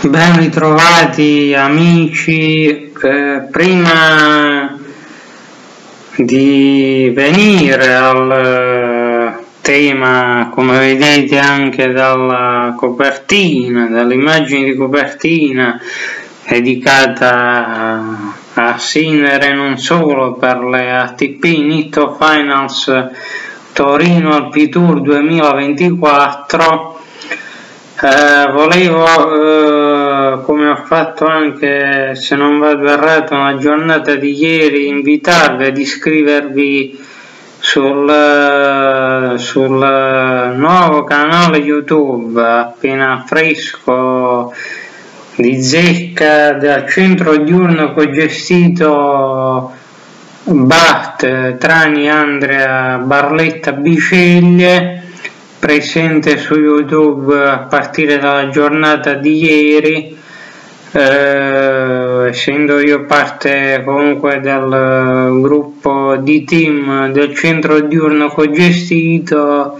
Ben ritrovati amici, prima di venire al tema, come vedete anche dalla copertina, dall'immagine di copertina dedicata a Sinner e non solo, per le ATP Nitto Finals Torino Alpi Tour 2024, volevo, come ho fatto anche, se non vado errato, una giornata di ieri, invitarvi ad iscrivervi sul nuovo canale YouTube appena fresco di zecca del centro diurno cogestito BAT Trani Andrea Barletta Biceglie, presente su YouTube a partire dalla giornata di ieri, essendo io parte comunque del gruppo di team del centro diurno cogestito.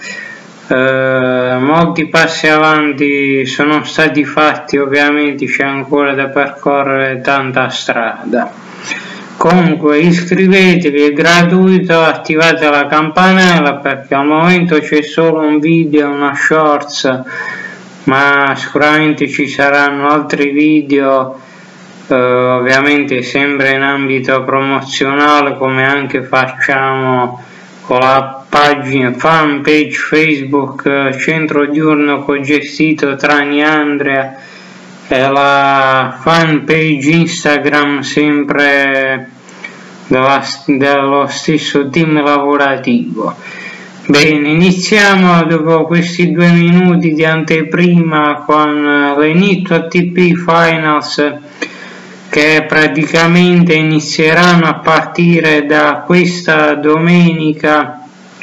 Molti passi avanti sono stati fatti, ovviamente c'è ancora da percorrere tanta strada. Comunque iscrivetevi, è gratuito, attivate la campanella perché al momento c'è solo un video, una shorts, ma sicuramente ci saranno altri video, ovviamente sempre in ambito promozionale, come anche facciamo con la pagina fanpage Facebook Centro Diurno Cogestito Trani Andrea e la fanpage Instagram sempre dello stesso team lavorativo. Bene, iniziamo dopo questi 2 minuti di anteprima con le Nitto ATP Finals, che praticamente inizieranno a partire da questa domenica,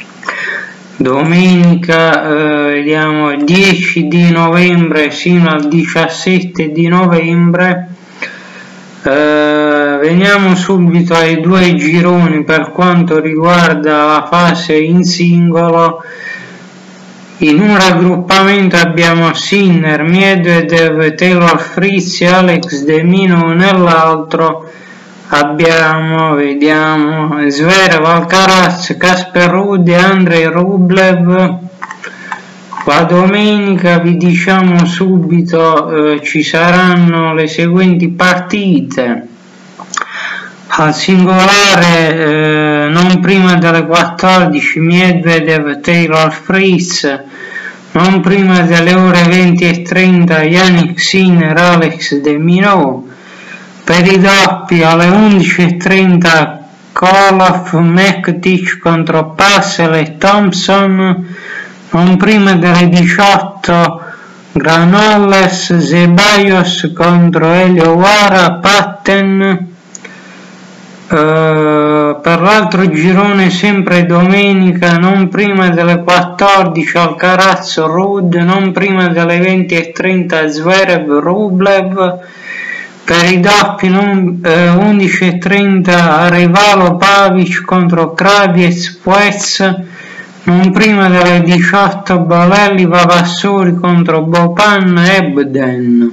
vediamo, 10 di novembre sino al 17 di novembre. Veniamo subito ai 2 gironi per quanto riguarda la fase in singolo. In un raggruppamento abbiamo Sinner, Medvedev, Taylor Fritz e Alex De Minaur, nell'altro abbiamo, vediamo, Zverev, Alcaraz, Casper Ruud e Andrei Rublev. La domenica vi diciamo subito, ci saranno le seguenti partite. Al singolare, non prima delle 14, Medvedev, Taylor Fritz, non prima delle ore 20:30, Jannik Sinner, Alex De Minaur. Per i doppi alle 11:30 Koloff, Mektic contro Passel e Thompson, non prima delle 18 Granollers, Zeballos contro Elio Wara, Patten. Per l'altro girone sempre domenica, non prima delle 14 Alcaraz Ruud, non prima delle 20:30 Zverev Rublev. Per i doppi 11:30 Arevalo Pavic contro Kraviec Puez, non prima delle 18 Bolelli Vavassori contro Bopan Ebden.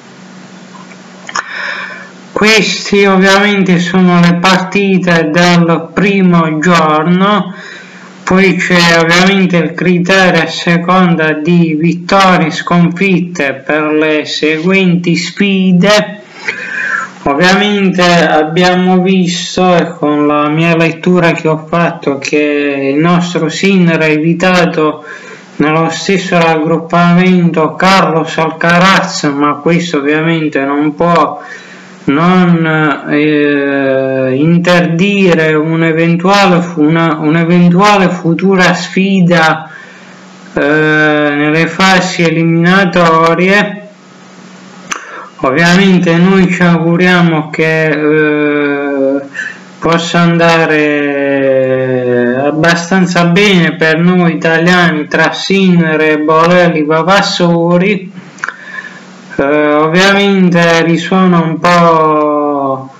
Questi ovviamente sono le partite del primo giorno, poi c'è ovviamente il criterio a seconda di vittorie e sconfitte per le seguenti sfide. Ovviamente abbiamo visto, e con la mia lettura che ho fatto, che il nostro Sinner ha evitato nello stesso raggruppamento Carlos Alcaraz, ma questo ovviamente non può non interdire un'eventuale futura sfida nelle fasi eliminatorie. Ovviamente noi ci auguriamo che possa andare abbastanza bene per noi italiani tra Sinner e Bolelli Vavassori. Ovviamente risuona un po'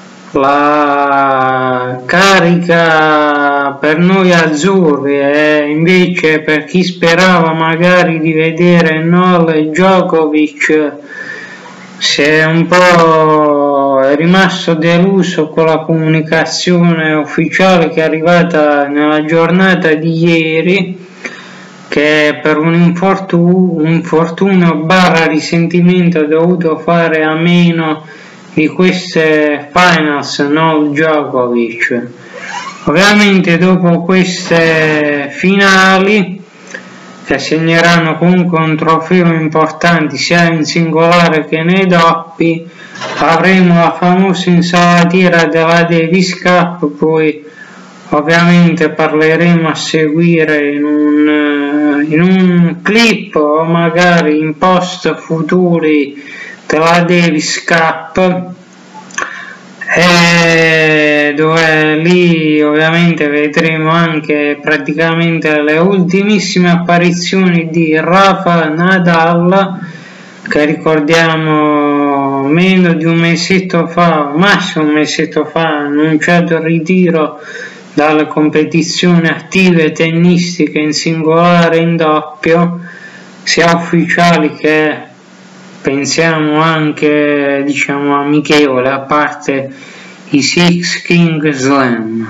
la carica per noi azzurri, e invece per chi sperava magari di vedere Novak Djokovic è rimasto deluso con la comunicazione ufficiale che è arrivata nella giornata di ieri, che per un infortunio barra risentimento ha dovuto fare a meno di queste finals Novak Djokovic. Ovviamente dopo queste finali, che segneranno comunque un trofeo importante sia in singolare che nei doppi, avremo la famosa insalatiera della Davis Cup, poi ovviamente parleremo a seguire in un clip o magari in post futuri della Davis Cup, dove lì ovviamente vedremo anche praticamente le ultimissime apparizioni di Rafa Nadal, che ricordiamo meno di un mesetto fa, massimo un mesetto fa, ha annunciato il ritiro dalle competizioni attive tennistiche in singolare e in doppio, sia ufficiali che pensiamo anche diciamo amichevole, a parte i Six King Slam.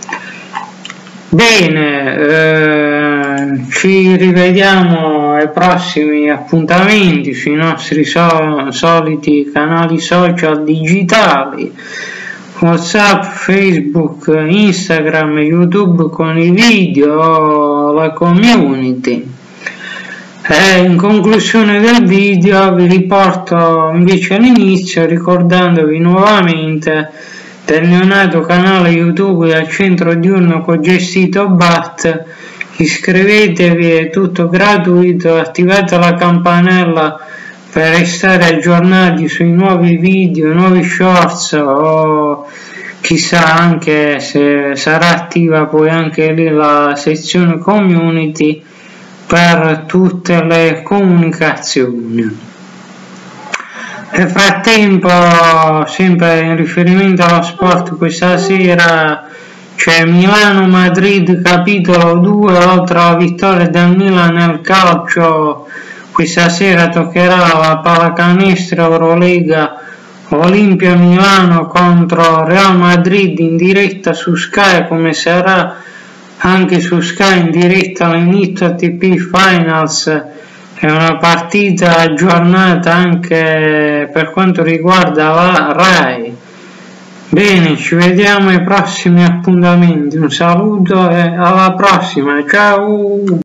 Bene, ci rivediamo ai prossimi appuntamenti sui nostri soliti canali social digitali, WhatsApp, Facebook, Instagram, YouTube con i video, la community. In conclusione del video vi riporto invece all'inizio ricordandovi nuovamente del neonato canale YouTube del centro diurno cogestito BAT. Iscrivetevi, è tutto gratuito, attivate la campanella per restare aggiornati sui nuovi video, nuovi shorts, o chissà anche se sarà attiva poi anche lì la sezione community per tutte le comunicazioni. Nel frattempo, sempre in riferimento allo sport, questa sera c'è Milano-Madrid capitolo 2, oltre alla vittoria del Milan nel calcio. Questa sera toccherà la pallacanestro Eurolega Olimpia Milano contro Real Madrid in diretta su Sky, come sarà anche su Sky in diretta all'inizio ATP Finals. È una partita aggiornata anche per quanto riguarda la RAI. Bene, ci vediamo ai prossimi appuntamenti, un saluto e alla prossima, ciao!